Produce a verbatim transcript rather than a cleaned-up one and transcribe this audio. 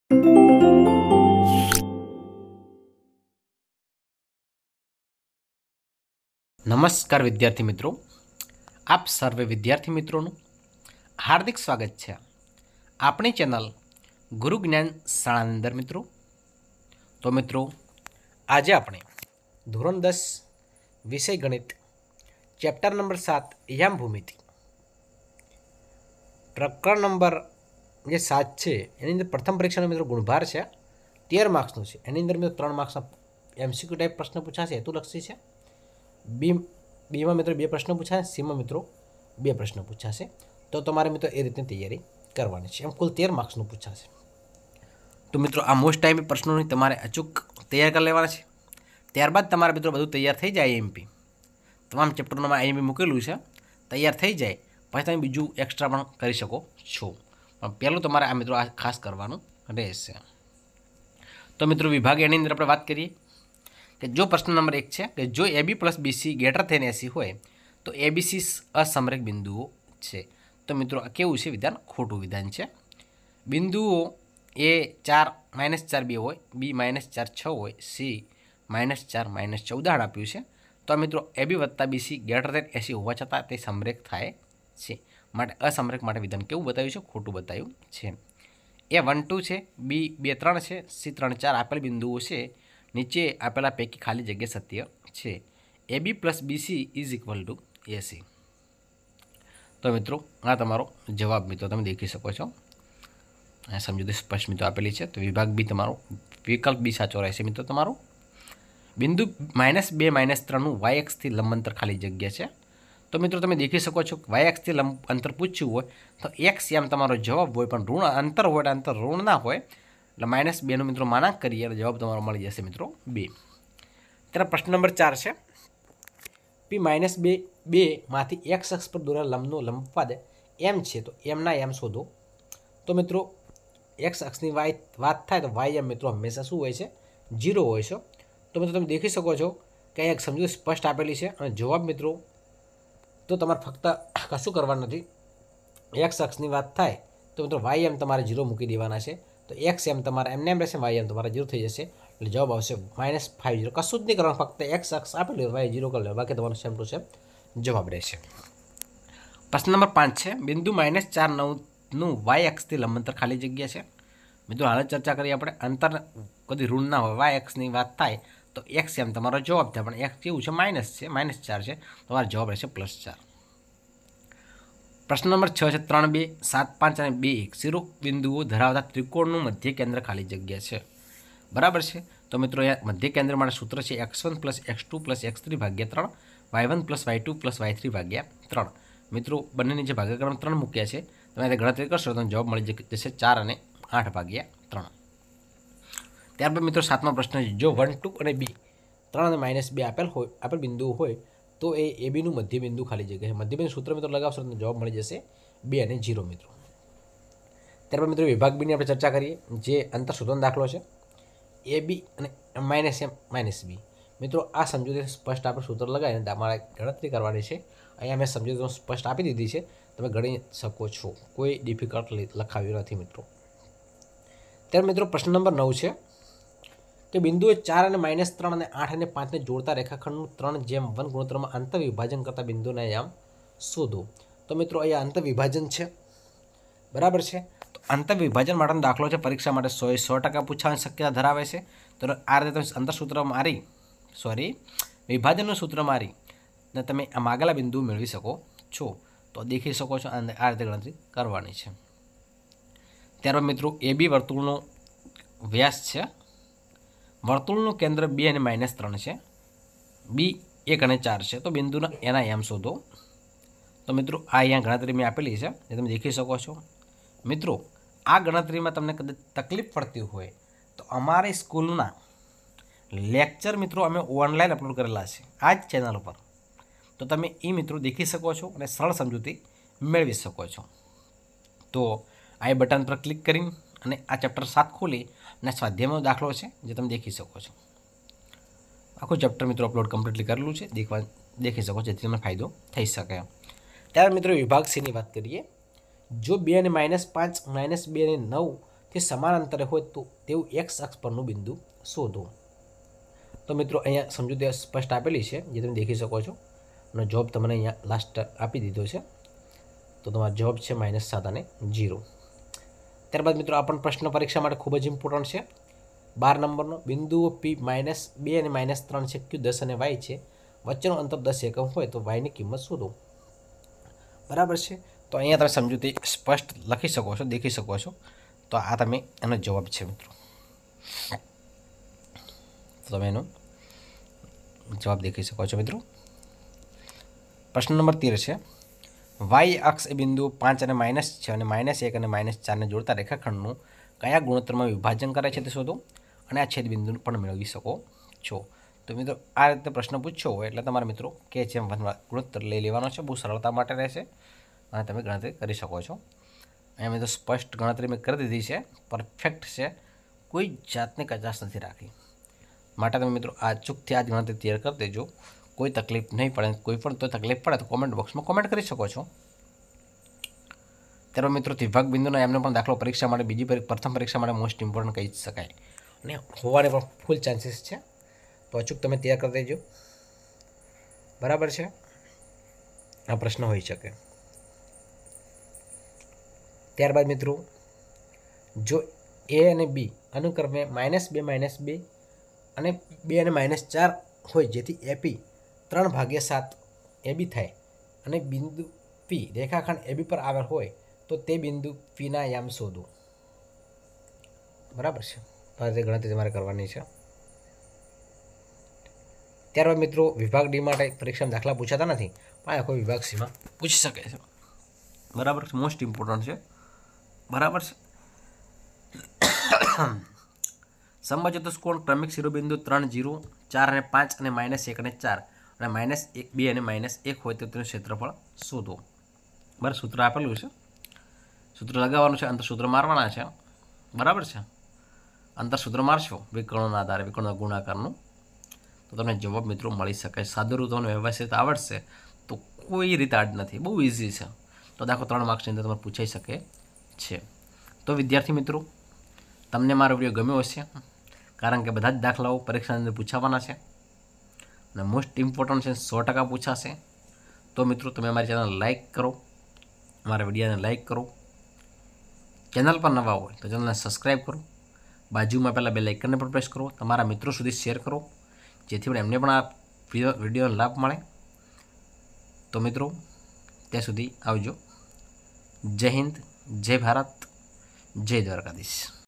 નમસ્કાર વિદ્યાર્થી મિત્રો, આપ સર્વે વિદ્યાર્થી મિત્રોનું હાર્દિક સ્વાગત છે આપણી ચેનલ ગુરુ જ્ઞાન શાળાની અંદર. મિત્રો તો મિત્રો આજે આપણે ધોરણ દસ વિષય ગણિત ચેપ્ટર નંબર સાત યામ ભૂમિતિ પ્રકરણ નંબર જે સાત છે એની અંદર પ્રથમ પરીક્ષાનો મિત્રો ગુણભાર છે, તેર માર્ક્સનું છે. એની અંદર મિત્રો ત્રણ માર્ક્સના એમસીક્યુ ટાઈપ પ્રશ્ન પૂછાશે, હેતુલક્ષી છે. બી બીમાં મિત્રો બે પ્રશ્નો પૂછાશે, સીમાં મિત્રો બે પ્રશ્નો પૂછાશે. તો તમારે મિત્રો એ રીતની તૈયારી કરવાની છે. એમ કુલ તેર માર્ક્સનું પૂછાશે. તો મિત્રો આ મોસ્ટ ટાઈમ પ્રશ્નોની તમારે અચૂક તૈયાર કરી લેવાના છે. ત્યારબાદ તમારે મિત્રો બધું તૈયાર થઈ જાય. આઈએમપી તમામ ચેપ્ટરોમાં આઈએમપી મૂકેલું છે, તૈયાર થઈ જાય પછી તમે બીજું એક્સ્ટ્રા પણ કરી શકો છો. પણ પહેલું તમારે આ મિત્રો આ ખાસ કરવાનું રહેશે. તો મિત્રો વિભાગ એની અંદર આપણે વાત કરીએ કે જો પ્રશ્ન નંબર એક છે કે જો A B plus BC greater થઈને એસી હોય તો એબીસી અસમરેખ બિંદુઓ છે. તો મિત્રો આ કેવું છે વિધાન? ખોટું વિધાન છે. બિંદુઓ એ ચાર માઇનસ ચાર બે હોય, બી માઇનસ ચાર છ હોય, સી માઇનસ ચાર માઇનસ છ ઉદાહરણ આપ્યું છે. તો મિત્રો એ બી વત્તા બીસી ગ્રેટર થેન એસી હોવા છતાં તે સમરેખ થાય છે. માટે અસમરેખ માટે વિધાન કેવું બતાવ્યું છે? ખોટું બતાવ્યું છે. એ વન ટુ છે, બી બે ત્રણ છે, સી ત્રણ ચાર આપેલ બિંદુઓ છે. નીચે આપેલા પૈકી ખાલી જગ્યા સત્ય છે. A B plus BC is equal to AC. તો મિત્રો આ તમારો જવાબ મિત્રો તમે દેખી શકો છો. આ સમજૂતી સ્પષ્ટ મિત્રો આપેલી છે. તો વિભાગ બી તમારો વિકલ્પ બી સાચો રહેશે મિત્રો તમારો. બિંદુ માઇનસ બે માઇનસ ત્રણનું વાય એક્સથી લંબાંતર ખાલી જગ્યા છે. તો મિત્રો તમે દેખી શકો છો વાય એક્સથી લંબ અંતર પૂછ્યું હોય તો એક્સ એમ તમારો જવાબ હોય, પણ ઋણ અંતર હોય એટલે અંતર ઋણ ના હોય એટલે માઇનસ બેનો મિત્રો માનાંક કરીએ એટલે જવાબ તમારો મળી જશે મિત્રો બે. ત્યારે પ્રશ્ન નંબર ચાર છે પી માઇનસ બે બેમાંથી એક્સ અક્ષ પર દોરેલા લંબનો લંબપાદ એમ છે તો એમના એમ શોધો. તો મિત્રો એક્સ અક્ષની વાય વાત થાય તો વાય એમ મિત્રો હંમેશા શું હોય છે? જીરો હોય છે. તો મિત્રો તમે દેખી શકો છો કે અહીંયા સમજૂતી સ્પષ્ટ આપેલી છે અને જવાબ મિત્રો તો તમારે ફક્ત કશું કરવાનું નથી. એક્સ અક્ષની વાત થાય તો મિત્રો વાય એમ તમારે જીરો મૂકી દેવાના છે. તો એક્સ એમ તમારે એમને એમ રહેશે, વાય એમ તમારે જીરો થઈ જશે એટલે જવાબ આવશે માઇનસ ફાઇવ જીરો. કશું જ નહીં કરવાનું, ફક્ત એક્સ અક્ષ આપેલું હોય વાય જીરો કરી લે, બાકી તમારો સેમ ટુ સેમ જવાબ રહેશે. પ્રશ્ન નંબર પાંચ છે બિંદુ માઇનસ ચાર નવનું વાય એક્સથી લંબાંતર ખાલી જગ્યા છે. મિત્રો હાલ ચર્ચા કરીએ આપણે, અંતર કદી ઋણ ના હોય વાય એક્સની વાત થાય તો એક્સ એમ તમારો જવાબ થાય, પણ એક્સ કેવું છે? માઇનસ છે, માઇનસ ચાર છે, તમારો જવાબ રહેશે પ્લસ ચાર. પ્રશ્ન નંબર છ છે ત્રણ બે સાત પાંચ અને બે એક શિરો બિંદુઓ ધરાવતા ત્રિકોણનું મધ્ય કેન્દ્ર ખાલી જગ્યા છે. બરાબર છે. તો મિત્રો અહીંયા મધ્ય કેન્દ્ર માટે સૂત્ર છે x one plus x two plus x three ભાગ્યા ત્રણ, y one plus y two plus y three ભાગ્યા ત્રણ. મિત્રો બંનેની જે ભાગાકાર ત્રણ મૂક્યા છે તમે ગણતરી કરશો તો જવાબ મળી જશે ચાર અને આઠ ભાગ્યા ત્રણ. ત્યારબાદ મિત્રો સાતમા પ્રશ્ન છે જો વન ટુ અને બી ત્રણ અને માઇનસ બે આપેલ હોય આપેલ બિંદુઓ હોય તો એ એ બીનું મધ્ય બિંદુ ખાલી જગ્યા છે. મધ્ય બિંદુ સૂત્ર મિત્રો લગાવશો તો જવાબ મળી જશે બે અને જીરો મિત્રો. ત્યારબાદ મિત્રો વિભાગ બીની આપણે ચર્ચા કરીએ જે અંતર શોધવાનો દાખલો છે એ બી અને માઇનસ એમ માઇનસ બી. મિત્રો આ સમજૂતી સ્પષ્ટ આપણે સૂત્ર લગાવીને તમારે ગણતરી કરવાની છે. અહીંયા મેં સમજૂતી સ્પષ્ટ આપી દીધી છે, તમે ગણી શકો છો, કોઈ ડિફિકલ્ટ લખાવ્યું નથી મિત્રો. ત્યારે મિત્રો પ્રશ્ન નંબર નવ છે કે બિંદુએ ચાર અને માઇનસ ત્રણ અને આઠ અને પાંચને જોડતા રેખાખંડનું ત્રણ જેમ વન ગુણોત્તરમાં આંતર વિભાજન કરતા બિંદુને આમ શોધો. તો મિત્રો અહીંયા આંતર વિભાજન છે. બરાબર છે. તો આંતર વિભાજન માટેનો દાખલો છે, પરીક્ષા માટે સો સો ટકા પૂછવાની શક્યતા ધરાવે છે. તો આ રીતે તમે અંતર સૂત્ર મારી સોરી વિભાજનનું સૂત્ર મારી ને તમે આ માગેલા બિંદુ મેળવી શકો છો. તો દેખી શકો છો આ રીતે ગણતરી કરવાની છે. ત્યારબાદ મિત્રો એ બી વર્તુળનો વ્યાસ છે. વર્તુળનું કેન્દ્ર બે અને માઇનસ ત્રણ છે, બી એક અને ચાર છે. તો બિંદુના એના એમ શોધો. તો મિત્રો આ અહીંયા ગણતરી મેં આપેલી છે જે તમે દેખી શકો છો. મિત્રો આ ગણતરીમાં તમને કદાચ તકલીફ પડતી હોય તો અમારી સ્કૂલના લેક્ચર મિત્રો અમે ઓનલાઈન અપલોડ કરેલા છે આ જ ચેનલ ઉપર. તો તમે એ મિત્રો દેખી શકો છો અને સરળ સમજૂતી મેળવી શકો છો. તો આ બટન પર ક્લિક કરીને અને આ ચેપ્ટર સાત ખોલી અને સ્વાધ્યાયનો દાખલો છે જે તમે દેખી શકો છો. આખું ચેપ્ટર મિત્રો અપલોડ કમ્પ્લીટલી કરેલું છે, દેખવા દેખી શકો છો, જેથી તમને ફાયદો થઈ શકે. ત્યારે મિત્રો વિભાગ સીની વાત કરીએ જો બે અને માઇનસ પાંચ માઇનસ બે અને નવ જે સમાન અંતરે હોય તો તેવું એક્સ અક્ષ પરનું બિંદુ શોધો. તો મિત્રો અહીંયા સમજૂતી સ્પષ્ટ આપેલી છે, જે તમે દેખી શકો છો, અને જવાબ તમને અહીંયા લાસ્ટ આપી દીધો છે. તો તમારો જવાબ છે માઇનસ સાત અને જીરો. ત્યારબાદ મિત્રો આ પણ પ્રશ્ન પરીક્ષા માટે ખૂબ જ ઇમ્પોર્ટન્ટ છે. બાર નંબરનો બિંદુઓ પી માઇનસ બે અને માઇનસ ત્રણ છે, ક્યુ દસ અને વાય છે, વચ્ચેનું અંતર દસ એકમ હોય તો વાયની કિંમત શોધો. બરાબર છે. તો અહીંયા તમે સમજૂતી સ્પષ્ટ લખી શકો છો, દેખી શકો છો. તો આ તમે એનો જવાબ છે મિત્રો. તો તમે એનો જવાબ દેખી શકો છો મિત્રો. પ્રશ્ન નંબર તેર છે. વાય અક્ષ એ બિંદુઓ પાંચ અને માઇનસ છ અને માઇનસ એક અને માઇનસ ચારને જોડતા રેખાખંડનું કયા ગુણોત્તરમાં વિભાજન કરે છે તે શોધો, અને આ છેદ બિંદુને પણ મેળવી શકો છો. તો મિત્રો આ રીતે પ્રશ્ન પૂછ્યો હોય એટલે તમારા મિત્રો કે જેમ ગુણોત્તર લઈ લેવાનો છે, બહુ સરળતા માટે રહેશે અને તમે ગણતરી કરી શકો છો. અહીંયા મિત્રો સ્પષ્ટ ગણતરી મેં કરી દીધી છે, પરફેક્ટ છે, કોઈ જાતની કચાશ નથી રાખી. માટે તમે મિત્રો આ ચૂકથી આ જ ગણતરી તૈયાર કરી દેજો, કોઈ તકલીફ નહીં પડે. કોઈ પણ તો તકલીફ પડે તો કોમેન્ટ બોક્સમાં કોમેન્ટ કરી શકો છો. ત્યારબાદ મિત્રો વિભાગ બિંદુના એમને પણ દાખલો પરીક્ષા માટે બીજી પ્રથમ પરીક્ષા માટે મોસ્ટ ઇમ્પોર્ટન્ટ કહી શકાય, અને હોવાને પણ ફૂલ ચાન્સીસ છે. તો અચૂક તમે તૈયાર કરી દેજો. બરાબર છે. આ પ્રશ્ન હોઈ શકે. ત્યારબાદ મિત્રો જો એ અને બી અનુક્રમે માઇનસ બે માઇનસ બે અને બે અને માઇનસ ચાર હોય, જેથી એપી ત્રણ ભાગ્યા સાત એબી થાય, અને બિંદુ પી રેખાખંડ એબી પર આવેલ હોય તો તે બિંદુ પીના યામ શોધો. બરાબર છે. તો આ ગણતરી તમારે કરવાની છે. ત્યારબાદ મિત્રો વિભાગ ડી માટે પરીક્ષામાં દાખલા પૂછાતા નથી, પણ આખો વિભાગ સીમાં પૂછી શકે છે. બરાબર છે. મોસ્ટ ઇમ્પોર્ટન્ટ છે. બરાબર છે. સમબાજુ ચતુષ્કોણ ક્રમિક શિરોબિંદુ ત્રણ જીરો ચાર અને પાંચ અને માઇનસ એક અને ચાર અને માઇનસ એક બે અને માઇનસ એક હોય તો તેનું ક્ષેત્રફળ શોધો. બરાબર, સૂત્ર આપેલું છે, સૂત્ર લગાવવાનું છે, અંતર સૂત્ર મારવાના છે. બરાબર છે. અંતર સૂત્ર મારશો વિકર્ણોના આધારે, વિકર્ણના ગુણાકારનું, તો તમને જવાબ મિત્રો મળી શકે. સાદું રૂપ તમને વ્યવસ્થિત આવડશે તો કોઈ રીતે આડ નથી, બહુ ઇઝી છે. તો દાખલો ત્રણ માર્ક્સની અંદર તમને પૂછાઈ શકે છે. તો વિદ્યાર્થી મિત્રો તમને મારો વિડીયો ગમ્યો હશે, કારણ કે બધા જ દાખલાઓ પરીક્ષાની અંદર પૂછાવાના છે અને મોસ્ટ ઇમ્પોર્ટન્ટ છે, સો ટકા પૂછાશે. તો મિત્રો તમે અમારી ચેનલ લાઇક કરો, અમારા વિડીયોને લાઇક કરો. ચેનલ પર નવા હોય તો ચેનલને સબસ્ક્રાઈબ કરો. બાજુમાં પહેલાં બે લાઇકનને પણ પ્રેસ કરો. તમારા મિત્રો સુધી શેર કરો, જેથી પણ એમને પણ આ વિડીયોનો લાભ મળે. તો મિત્રો ત્યાં સુધી આવજો. જય હિન્દ, જય ભારત, જય દ્વારકાધીશ.